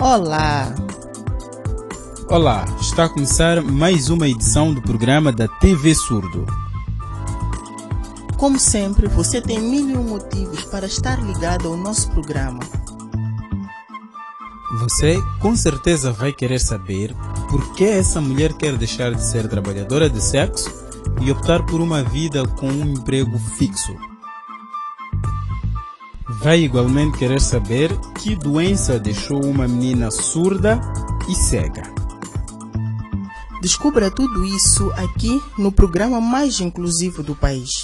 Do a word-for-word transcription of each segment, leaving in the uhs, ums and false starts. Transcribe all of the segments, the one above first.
Olá! Olá, está a começar mais uma edição do programa da T V Surdo. Como sempre, você tem mil e um motivos para estar ligado ao nosso programa. Você com certeza vai querer saber por que essa mulher quer deixar de ser trabalhadora de sexo e optar por uma vida com um emprego fixo. Vai igualmente querer saber que doença deixou uma menina surda e cega. Descubra tudo isso aqui no programa mais inclusivo do país.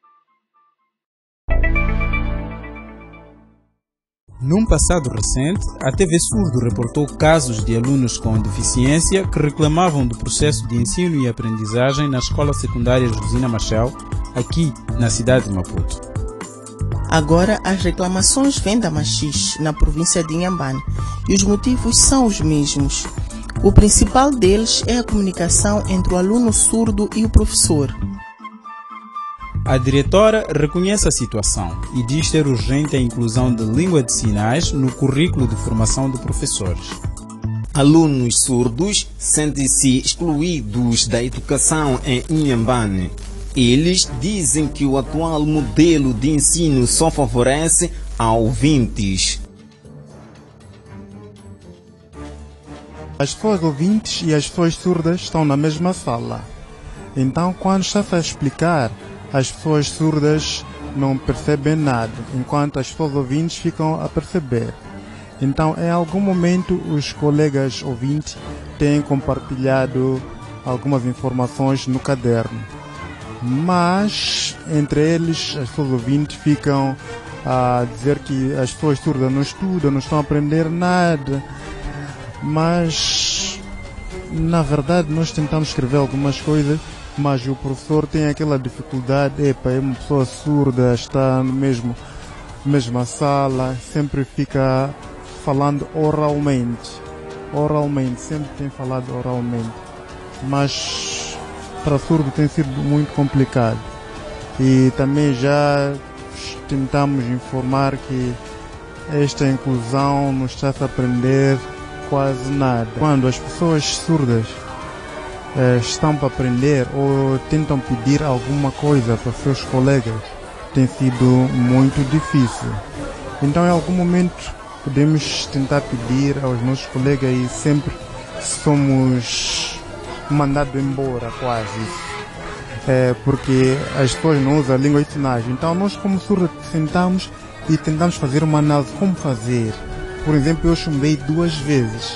Num passado recente, a T V Surdo reportou casos de alunos com deficiência que reclamavam do processo de ensino e aprendizagem na Escola Secundária Josina Machel, aqui na cidade de Maputo. Agora, as reclamações vêm da Machixe, na província de Inhambane, e os motivos são os mesmos. O principal deles é a comunicação entre o aluno surdo e o professor. A diretora reconhece a situação e diz ser urgente a inclusão de língua de sinais no currículo de formação de professores. Alunos surdos sentem-se excluídos da educação em Inhambane. Eles dizem que o atual modelo de ensino só favorece a ouvintes. As pessoas ouvintes e as pessoas surdas estão na mesma sala. Então, quando está-se a explicar, as pessoas surdas não percebem nada, enquanto as pessoas ouvintes ficam a perceber. Então, em algum momento, os colegas ouvintes têm compartilhado algumas informações no caderno. Mas, entre eles, as pessoas ouvintes ficam a dizer que as pessoas surdas não estudam, não estão a aprender nada. Mas, na verdade, nós tentamos escrever algumas coisas, mas o professor tem aquela dificuldade. Epa, é uma pessoa surda, está no mesmo mesma sala, sempre fica falando oralmente. Oralmente, sempre tem falado oralmente. Mas para surdo tem sido muito complicado. E também já tentamos informar que esta inclusão não está a aprender quase nada. Quando as pessoas surdas eh, estão para aprender ou tentam pedir alguma coisa para seus colegas, tem sido muito difícil. Então, em algum momento, podemos tentar pedir aos nossos colegas e sempre somos mandados embora, quase. É, porque as pessoas não usam a língua de sinais. Então, nós, como surdos, sentamos e tentamos fazer uma análise. Como fazer? Por exemplo, eu chumbei duas vezes.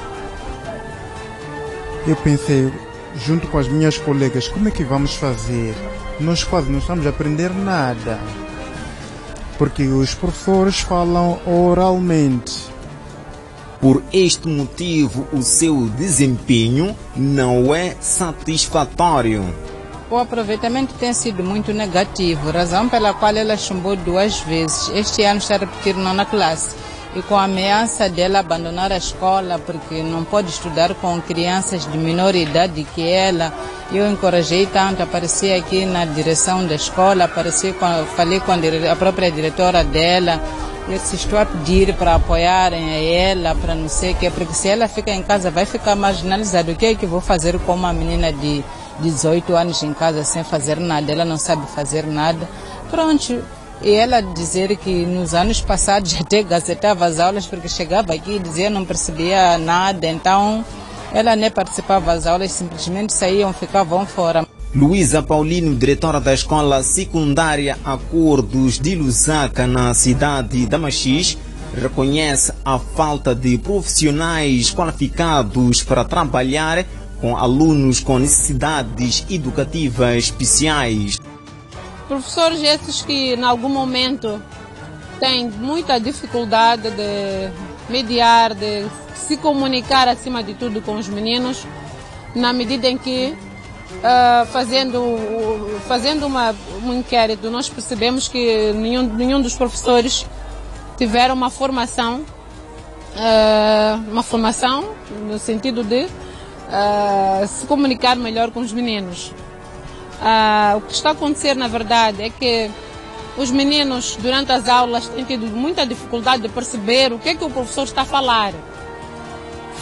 Eu pensei, junto com as minhas colegas, como é que vamos fazer? Nós quase não estamos a aprender nada. Porque os professores falam oralmente. Por este motivo, o seu desempenho não é satisfatório. O aproveitamento tem sido muito negativo, razão pela qual ela chumbou duas vezes. Este ano está a repetir nona classe. E com a ameaça dela abandonar a escola porque não pode estudar com crianças de menor idade que ela, eu encorajei tanto, apareci aqui na direção da escola, apareci com, falei com a própria diretora dela, eu disse, estou a pedir para apoiarem a ela, para não sei o que, porque se ela fica em casa vai ficar marginalizada. O que é que eu vou fazer com uma menina de dezoito anos em casa sem fazer nada? Ela não sabe fazer nada. Pronto. E ela dizer que nos anos passados até gazetava as aulas porque chegava aqui e dizia que não percebia nada, então ela nem participava das aulas, simplesmente saíam, ficavam fora. Luísa Paulino, diretora da Escola Secundária Acordos de Lusaka, na cidade da Machixe, reconhece a falta de profissionais qualificados para trabalhar com alunos com necessidades educativas especiais. Professores esses que, em algum momento, têm muita dificuldade de mediar, de se comunicar, acima de tudo, com os meninos, na medida em que, uh, fazendo, fazendo uma, um inquérito, nós percebemos que nenhum, nenhum dos professores tiveram uma formação, uh, uma formação no sentido de uh, se comunicar melhor com os meninos. Ah, o que está a acontecer, na verdade, é que os meninos, durante as aulas, têm tido muita dificuldade de perceber o que é que o professor está a falar.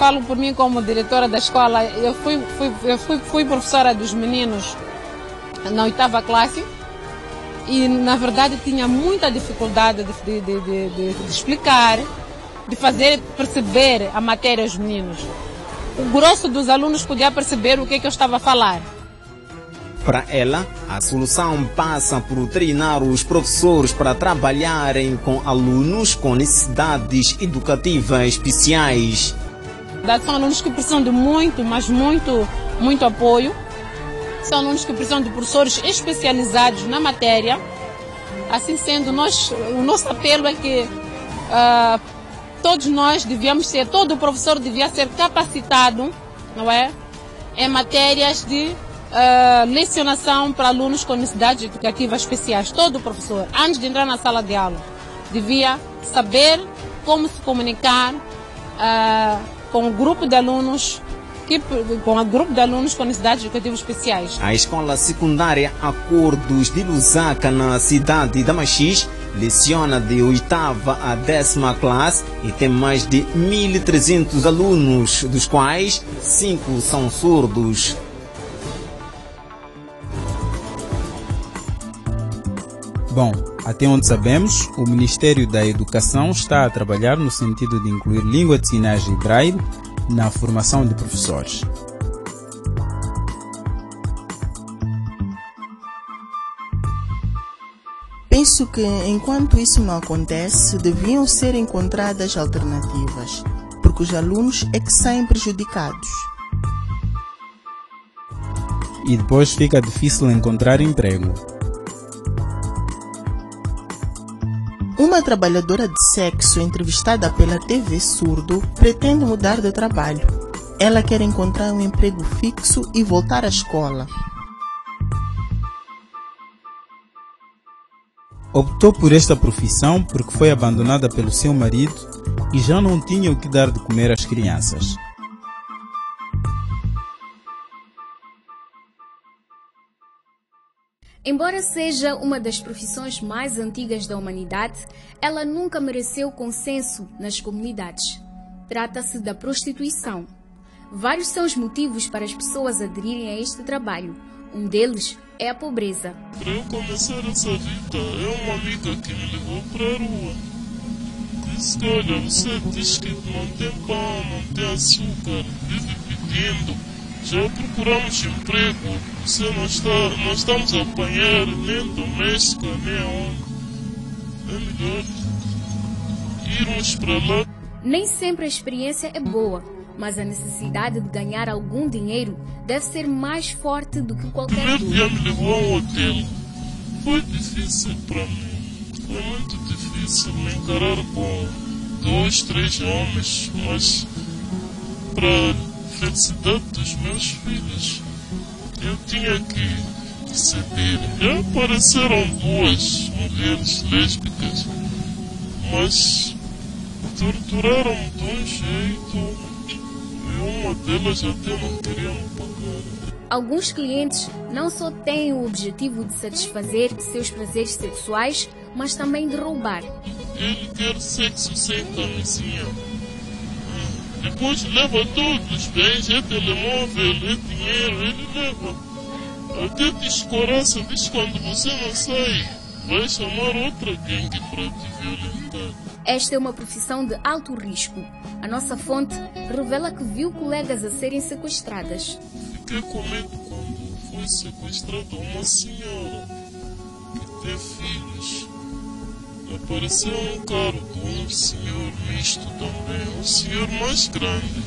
falo por mim como diretora da escola, eu fui, fui, eu fui, fui professora dos meninos na oitava classe e, na verdade, tinha muita dificuldade de, de, de, de, de explicar, de fazer perceber a matéria aos meninos. O grosso dos alunos podia perceber o que, é que eu estava a falar. Para ela, a solução passa por treinar os professores para trabalharem com alunos com necessidades educativas especiais. São alunos que precisam de muito, mas muito, muito apoio. São alunos que precisam de professores especializados na matéria. Assim sendo, nós, o nosso apelo é que uh, todos nós devíamos ser, todo professor devia ser capacitado, não é, em matérias de Uh, lecionação para alunos com necessidades educativas especiais. Todo professor, antes de entrar na sala de aula, devia saber como se comunicar uh, com o grupo de alunos que, com o grupo de alunos com necessidades educativas especiais. A escola secundária Acordos de Lusaka, na cidade da Machis, leciona de oitava a décima classe e tem mais de mil e trezentos alunos, dos quais cinco são surdos. Bom, até onde sabemos, o Ministério da Educação está a trabalhar no sentido de incluir língua de sinais e braille na formação de professores. Penso que, enquanto isso não acontece, deviam ser encontradas alternativas, porque os alunos é que saem prejudicados. E depois fica difícil encontrar emprego. Uma trabalhadora de sexo entrevistada pela T V Surdo pretende mudar de trabalho. Ela quer encontrar um emprego fixo e voltar à escola. Optou por esta profissão porque foi abandonada pelo seu marido e já não tinha o que dar de comer às crianças. Embora seja uma das profissões mais antigas da humanidade, ela nunca mereceu consenso nas comunidades. Trata-se da prostituição. Vários são os motivos para as pessoas aderirem a este trabalho. Um deles é a pobreza. Para eu começar essa vida, é uma amiga que me levou para a rua. Disse: olha, você diz que não tem pão, não tem açúcar, vive pedindo. Já procuramos emprego, você não está, não estamos a apanhar nem doméstica, nem aonde. É melhor irmos para lá. Nem sempre a experiência é boa, mas a necessidade de ganhar algum dinheiro deve ser mais forte do que qualquer dor. O primeiro dia me levou a um hotel. Foi difícil para mim. Foi muito difícil me encarar com dois, três homens, mas para felicidade dos meus filhos, eu tinha que ceder. Já apareceram duas mulheres lésbicas, mas torturaram-me de um jeito e uma delas até não queria me pagar. Alguns clientes não só têm o objetivo de satisfazer seus prazeres sexuais, mas também de roubar. Ele quer sexo sem camisinha. Depois leva todos os bens, é telemóvel, é dinheiro, ele leva. Até te escoraça, diz quando você não sai, vai chamar outra gangue para te violentar. Esta é uma profissão de alto risco. A nossa fonte revela que viu colegas a serem sequestradas. Fiquei com medo quando foi sequestrada uma senhora que tem filhos. Apareceu um carro com um senhor misto também, um senhor mais grande.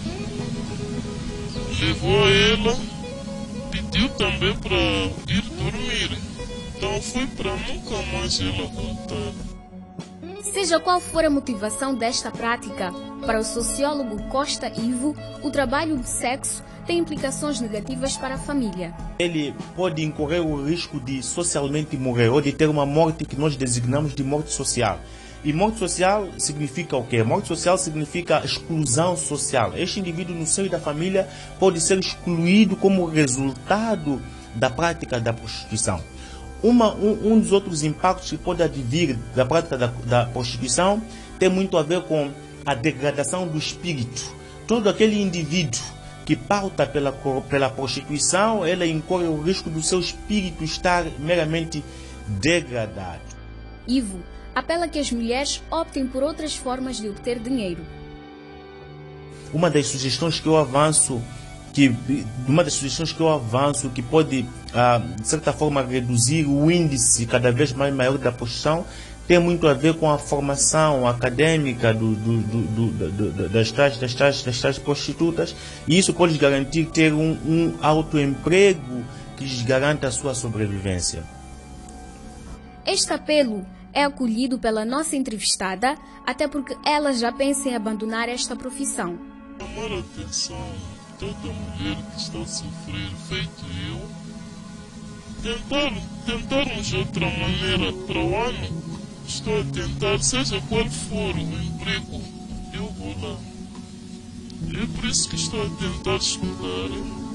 Levou a ela, pediu também para ir dormir. Então foi para nunca mais ela voltar. Seja qual for a motivação desta prática, para o sociólogo Costa Ivo, o trabalho de sexo tem implicações negativas para a família. Ele pode incorrer o risco de socialmente morrer ou de ter uma morte que nós designamos de morte social. E morte social significa o quê? Morte social significa exclusão social. Este indivíduo no seio da família pode ser excluído como resultado da prática da prostituição. Uma, um, um dos outros impactos que pode advir da prática da, da prostituição tem muito a ver com a degradação do espírito. todo aquele indivíduo que pauta pela, pela prostituição, ele incorre o risco do seu espírito estar meramente degradado. Ivo apela que as mulheres optem por outras formas de obter dinheiro. Uma das sugestões que eu avanço, que, uma das sugestões que eu avanço que pode, ah, de certa forma, reduzir o índice cada vez mais maior da prostituição, tem muito a ver com a formação acadêmica do, do, do, do, do, das, tais, das, tais, das tais prostitutas, e isso pode garantir ter um, um autoemprego que lhes garanta a sua sobrevivência. Este apelo é acolhido pela nossa entrevistada, até porque ela já pensa em abandonar esta profissão. Chamar a atenção de toda mulher que está a sofrer, feito eu, tentar, tentarmos outra maneira para o ano. Estou a tentar, seja qual for o emprego, eu vou lá. É por isso que estou a tentar estudar,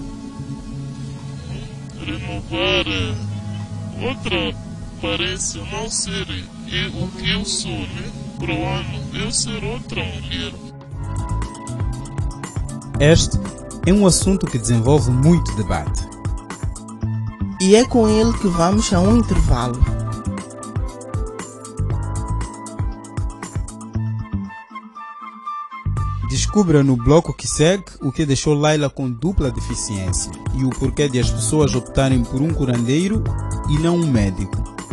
renovar outra aparência, não ser eu, o que eu sou, né? Para o ano, eu ser outra mulher. Este é um assunto que desenvolve muito debate. E é com ele que vamos a um intervalo. Descubra no bloco que segue o que deixou Laila com dupla deficiência e o porquê de as pessoas optarem por um curandeiro e não um médico.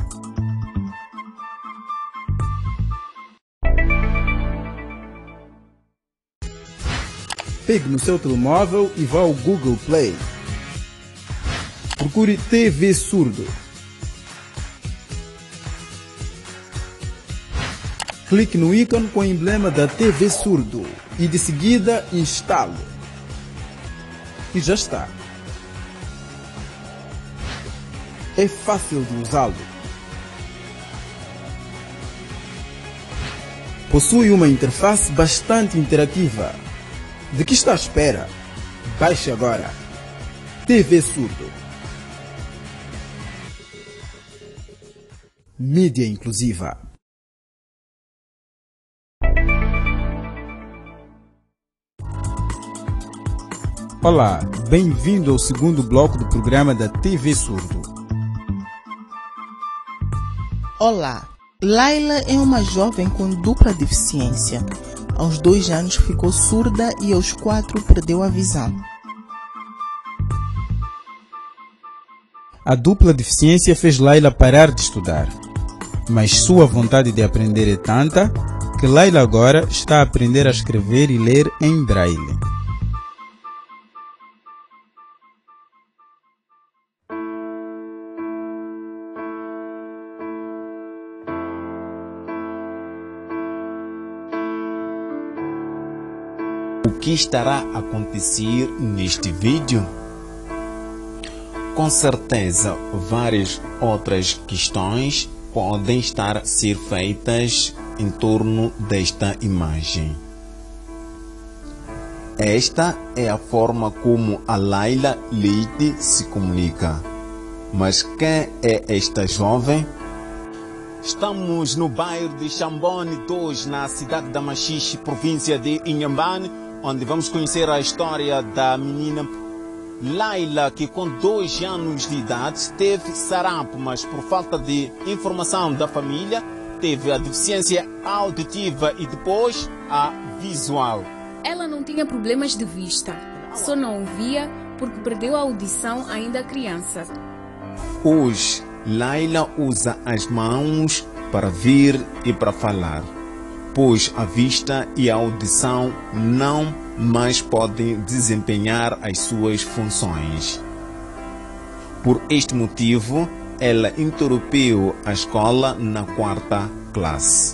Pegue no seu telemóvel e vá ao Google Play. Procure T V Surdo. Clique no ícone com o emblema da T V Surdo e de seguida instale. E já está. É fácil de usá-lo. Possui uma interface bastante interativa. De que está à espera? Baixe agora. T V Surdo. Mídia inclusiva. Olá, bem-vindo ao segundo bloco do programa da T V Surdo. Olá, Laila é uma jovem com dupla deficiência. Aos dois anos ficou surda e aos quatro perdeu a visão. A dupla deficiência fez Laila parar de estudar, mas sua vontade de aprender é tanta que Laila agora está a aprender a escrever e ler em braille. O que estará a acontecer neste vídeo? Com certeza, várias outras questões podem estar a ser feitas em torno desta imagem. Esta é a forma como a Laila Leite se comunica. Mas quem é esta jovem? Estamos no bairro de Xambone dois, na cidade da Machixe, província de Inhambane, onde vamos conhecer a história da menina Laila, que com dois anos de idade teve sarampo, mas por falta de informação da família, teve a deficiência auditiva e depois a visual. Ela não tinha problemas de vista, só não ouvia porque perdeu a audição ainda criança. Hoje, Laila usa as mãos para ver e para falar, pois a vista e a audição não mais podem desempenhar as suas funções. Por este motivo, ela interrompeu a escola na quarta classe.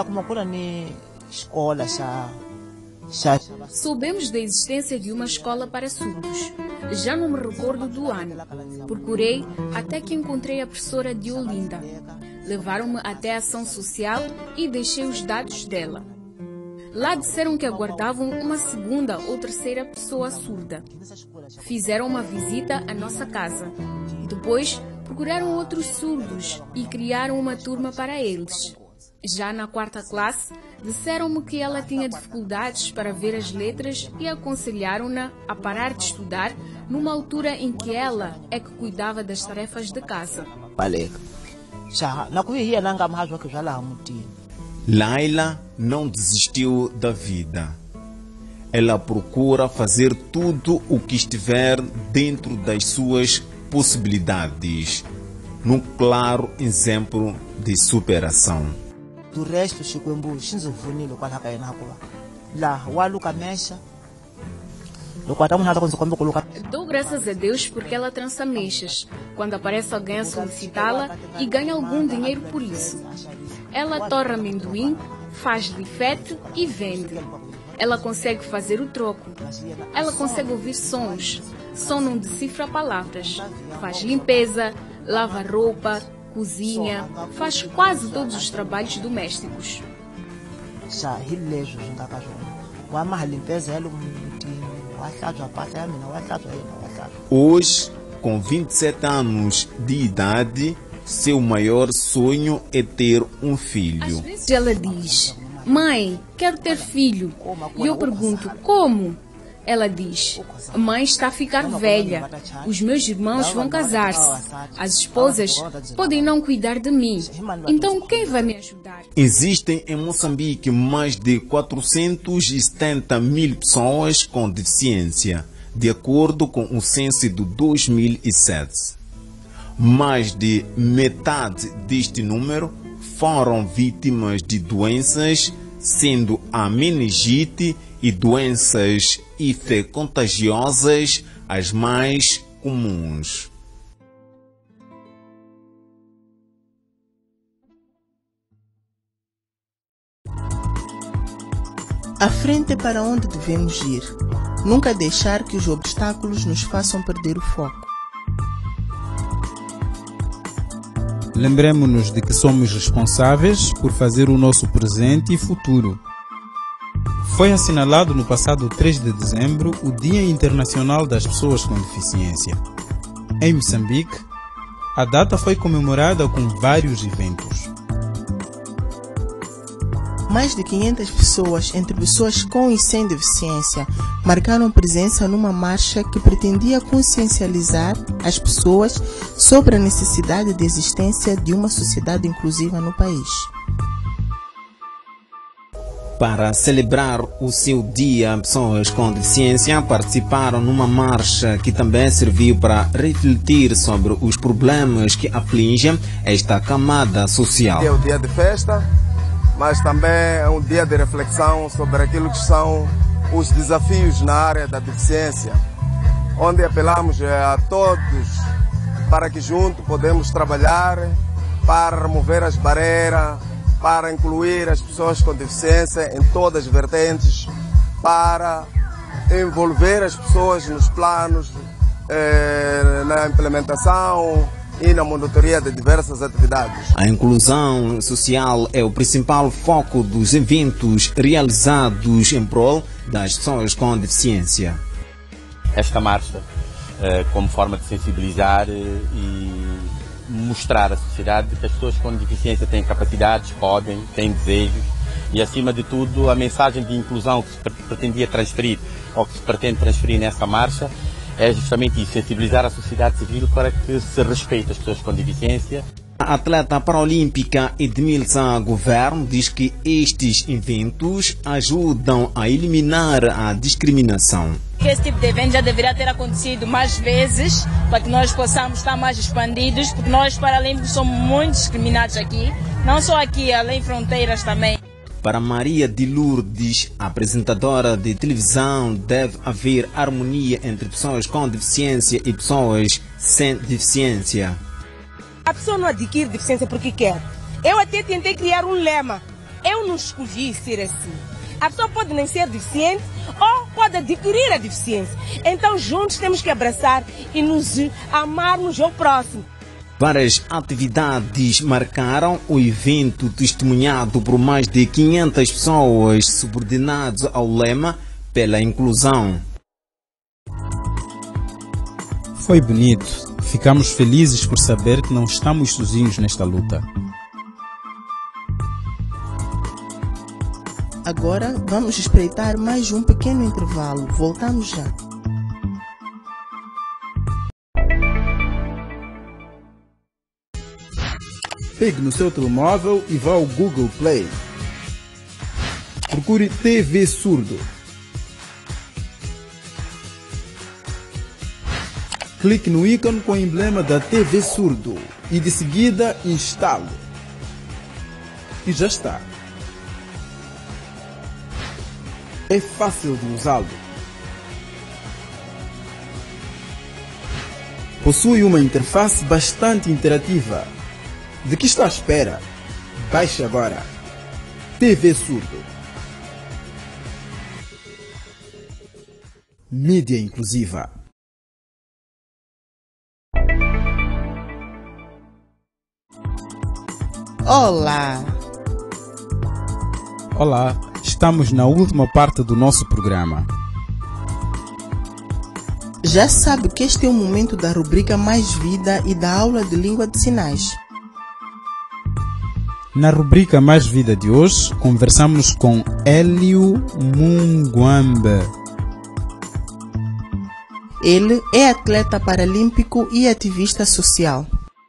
Soubemos da existência de uma escola para surdos. Já não me recordo do ano. Procurei até que encontrei a professora de Olinda. Levaram-me até a ação social e deixei os dados dela. Lá disseram que aguardavam uma segunda ou terceira pessoa surda. Fizeram uma visita à nossa casa. Depois procuraram outros surdos e criaram uma turma para eles. Já na quarta classe, disseram-me que ela tinha dificuldades para ver as letras e aconselharam-na a parar de estudar numa altura em que ela é que cuidava das tarefas de casa. Laila não desistiu da vida. Ela procura fazer tudo o que estiver dentro das suas possibilidades, num claro exemplo de superação. Do resto, Chikwembu, Shinzo Funilo, Qualakainakuba. Lá, Waluka Mecha. Dou graças a Deus porque ela trança mechas, quando aparece alguém a solicitá-la e ganha algum dinheiro por isso. Ela torra amendoim, faz lifete e vende. Ela consegue fazer o troco. Ela consegue ouvir sons. Só não decifra palavras. Faz limpeza, lava roupa, cozinha, faz quase todos os trabalhos domésticos. Hoje, com vinte e sete anos de idade, seu maior sonho é ter um filho. Às vezes ela diz: mãe, quero ter filho. E eu pergunto: como? Ela diz: mãe está a ficar velha. Os meus irmãos vão casar-se. As esposas podem não cuidar de mim. Então quem vai me ajudar? Existem em Moçambique mais de quatrocentos e setenta mil pessoas com deficiência, de acordo com o censo de dois mil e sete. Mais de metade deste número foram vítimas de doenças, sendo a meningite e doenças infecto-contagiosas as mais comuns. À frente é para onde devemos ir. Nunca deixar que os obstáculos nos façam perder o foco. Lembremos-nos de que somos responsáveis por fazer o nosso presente e futuro. Foi assinalado no passado três de dezembro o Dia Internacional das Pessoas com Deficiência. Em Moçambique, a data foi comemorada com vários eventos. Mais de quinhentas pessoas, entre pessoas com e sem deficiência, marcaram presença numa marcha que pretendia consciencializar as pessoas sobre a necessidade de existência de uma sociedade inclusiva no país. Para celebrar o seu dia, pessoas com deficiência participaram numa marcha que também serviu para refletir sobre os problemas que afligem esta camada social. É o dia de festa, mas também é um dia de reflexão sobre aquilo que são os desafios na área da deficiência, onde apelamos a todos para que juntos podemos trabalhar para remover as barreiras, para incluir as pessoas com deficiência em todas as vertentes, para envolver as pessoas nos planos, eh, na implementação e na monitoria de diversas atividades. A inclusão social é o principal foco dos eventos realizados em prol das pessoas com deficiência. Esta marcha, eh, como forma de sensibilizar e mostrar à sociedade que as pessoas com deficiência têm capacidades, podem, têm desejos e, acima de tudo, a mensagem de inclusão que se pretendia transferir ou que se pretende transferir nessa marcha é justamente isso, sensibilizar a sociedade civil para que se respeite as pessoas com deficiência. A atleta paralímpica Edmilson Governo diz que estes eventos ajudam a eliminar a discriminação. Esse tipo de evento já deveria ter acontecido mais vezes para que nós possamos estar mais expandidos, porque nós paralímpicos somos muito discriminados aqui, não só aqui, além fronteiras também. Para Maria de Lourdes, apresentadora de televisão, deve haver harmonia entre pessoas com deficiência e pessoas sem deficiência. A pessoa não adquire deficiência porque quer. Eu até tentei criar um lema. Eu não escolhi ser assim. A pessoa pode nem ser deficiente ou pode adquirir a deficiência. Então juntos temos que abraçar e nos amarmos ao próximo. Várias atividades marcaram o evento, testemunhado por mais de quinhentas pessoas, subordinadas ao lema pela inclusão. Foi bonito. Ficamos felizes por saber que não estamos sozinhos nesta luta. Agora vamos espreitar mais um pequeno intervalo. Voltamos já. Pegue no seu telemóvel e vá ao Google Play. Procure T V Surdo. Clique no ícone com o emblema da T V Surdo e de seguida instale. E já está. É fácil de usá-lo. Possui uma interface bastante interativa. De que está à espera? Baixe agora. T V Surdo. Mídia inclusiva. Olá! Olá, estamos na última parte do nosso programa. Já sabe que este é o momento da rubrica Mais Vida e da aula de língua de sinais. Na rubrica Mais Vida de hoje, conversamos com Hélio Mungwambe. Ele é atleta paralímpico e ativista social.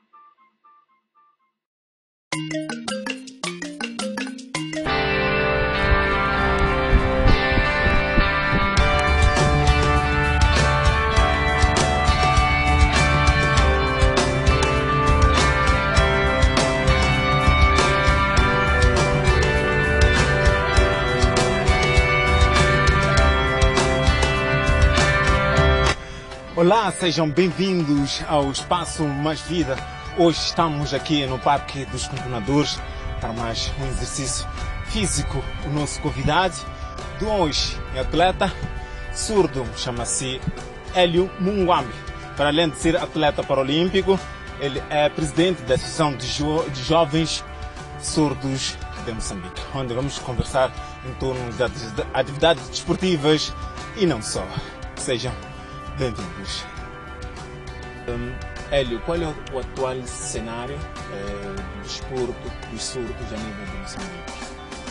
Olá, sejam bem-vindos ao Espaço Mais Vida. Hoje estamos aqui no Parque dos Componadores para mais um exercício físico. O nosso convidado de hoje é atleta surdo, chama-se Hélio Mungwambe. Para além de ser atleta paralímpico, ele é presidente da Associação de, jo de Jovens Surdos de Moçambique, onde vamos conversar em torno das atividades desportivas e não só. Sejam bem-vindos. Um, Hélio, qual é o atual cenário eh, do desporto dos surdos a nível de Moçambique?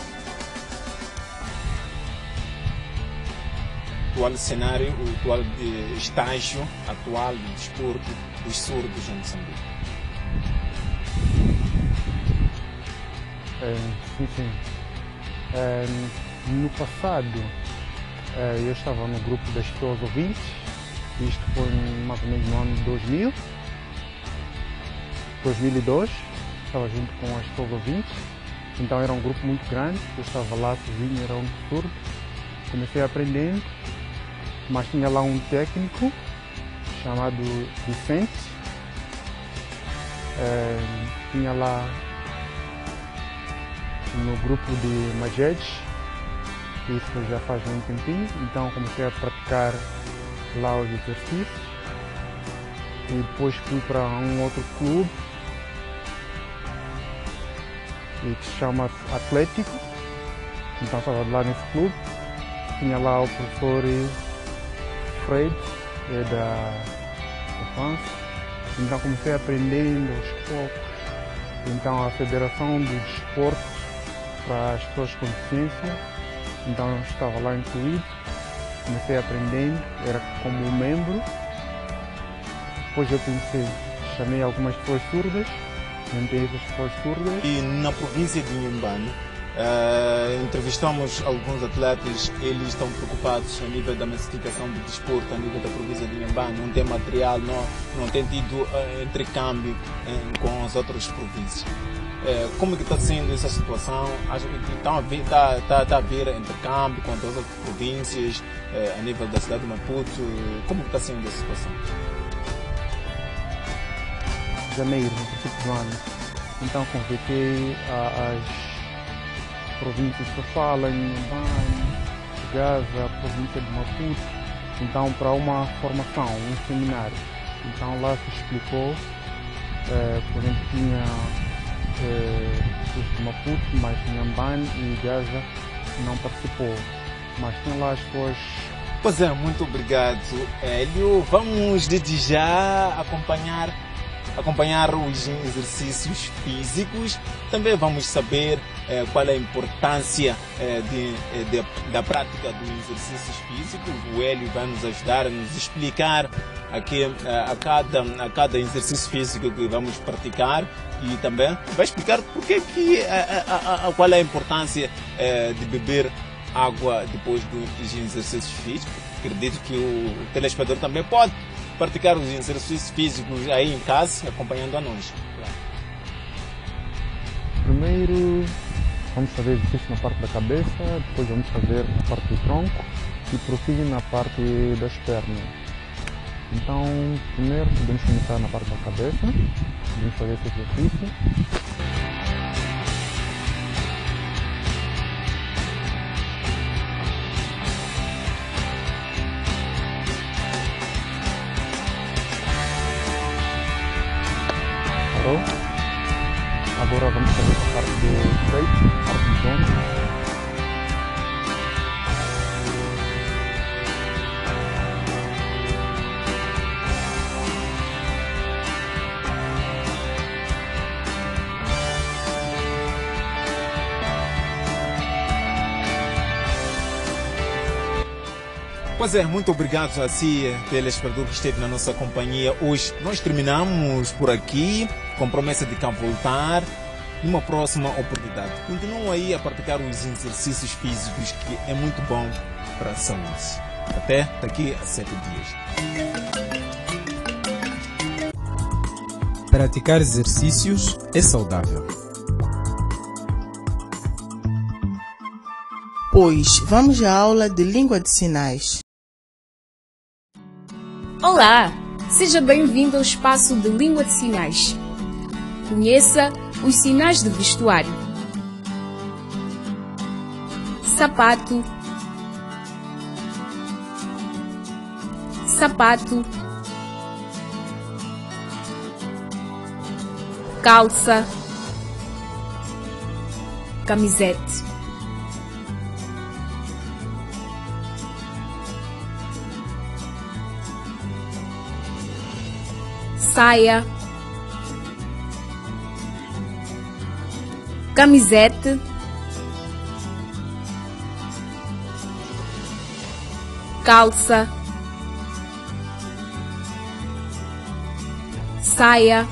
O atual cenário, o atual eh, estágio atual do desporto dos surdos em Moçambique? É, sim, sim. É, no passado, é, eu estava no grupo das pessoas ouvintes. Isto foi mais ou menos no ano dois mil, dois mil e dois, estava junto com as pessoas ouvintes, então era um grupo muito grande, eu estava lá sozinho, era um surdo, comecei aprendendo, mas tinha lá um técnico chamado Vicente, é, tinha lá no grupo de Majedes, isso já faz um tempinho, então comecei a praticar lá os exercícios e depois fui para um outro clube que se chama Atlético, então estava lá nesse clube, tinha lá o professor Fred, é da, da França, então comecei aprendendo aos poucos, então a Federação do Desporto para as pessoas com deficiência, então eu estava lá incluído. Comecei aprendendo, era como um membro. Depois eu pensei, chamei algumas pessoas surdas, juntei essas pessoas surdas. E na província de Inhambane, uh, entrevistamos alguns atletas, eles estão preocupados a nível da massificação do desporto, a nível da província de Inhambane, não tem material, não, não tem tido uh, intercâmbio uh, com as outras províncias. Como é que está sendo essa situação? Acho que está a haver, está, está, está a haver intercâmbio com as outras províncias, a nível da cidade de Maputo. Como está sendo essa situação? Janeiro, no princípio do ano. Então convoquei as províncias que falam, Inhambane, Gaza, a província de Maputo, então para uma formação, um seminário. Então lá se explicou, é, por exemplo, tinha os de Maputo, mas Inhambane e Gaza não participou, mas tinha lá as pessoas. Pois é, muito obrigado, Hélio. Vamos desde já acompanhar acompanhar os exercícios físicos. Também vamos saber eh, qual é a importância eh, de, de, da prática dos exercícios físicos. O Hélio vai nos ajudar a nos explicar aqui, eh, a, cada, a cada exercício físico que vamos praticar, e também vai explicar porque que, eh, a, a, a, qual é a importância eh, de beber água depois dos exercícios físicos. Acredito que o telespectador também pode praticar os exercícios físicos aí em casa, acompanhando a nós. Primeiro vamos fazer exercício na parte da cabeça, depois vamos fazer na parte do tronco e prosseguir na parte das pernas. Então, primeiro podemos começar na parte da cabeça, podemos fazer esse exercício. Agora vamos fazer a parte do peito, a parte do ombro. Pois é, muito obrigado a si, telespectador que esteve na nossa companhia hoje. Nós terminamos por aqui, com promessa de cá voltar numa próxima oportunidade. Continuam aí a praticar os exercícios físicos, que é muito bom para a saúde. Até daqui a sete dias. Praticar exercícios é saudável. Pois vamos à aula de língua de sinais. Olá! Seja bem-vindo ao espaço de língua de sinais. Conheça os sinais de vestuário. Sapato, sapato, calça, camisete. Saia, camisete, calça, saia,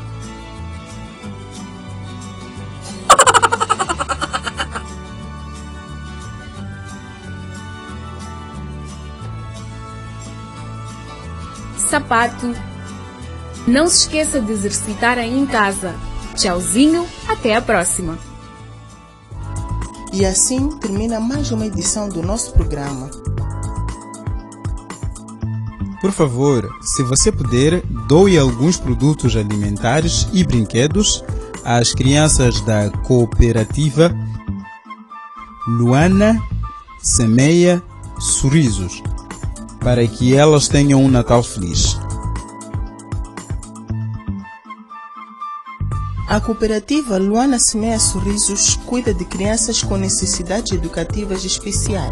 sapato. Não se esqueça de exercitar aí em casa. Tchauzinho, até a próxima! E assim termina mais uma edição do nosso programa. Por favor, se você puder, doe alguns produtos alimentares e brinquedos às crianças da cooperativa Luana Semeia Sorrisos, para que elas tenham um Natal feliz. A cooperativa Luana Semeia Sorrisos cuida de crianças com necessidades educativas especiais.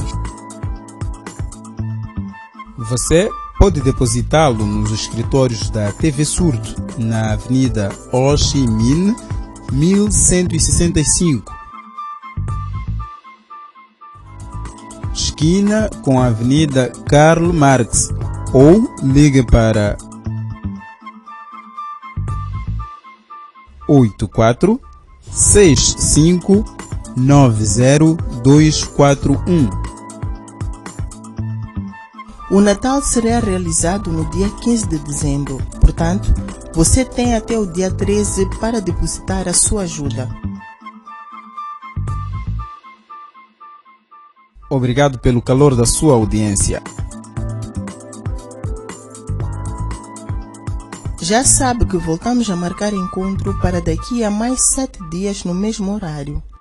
Você pode depositá-lo nos escritórios da T V Surdo, na Avenida Ho Chi Minh, mil cento e sessenta e cinco, esquina com a Avenida Karl Marx, ou ligue para oito quatro seis cinco nove zero dois quatro um. O Natal será realizado no dia quinze de dezembro, portanto, você tem até o dia treze para depositar a sua ajuda. Obrigado pelo calor da sua audiência. Já sabe que voltamos a marcar encontro para daqui a mais sete dias no mesmo horário.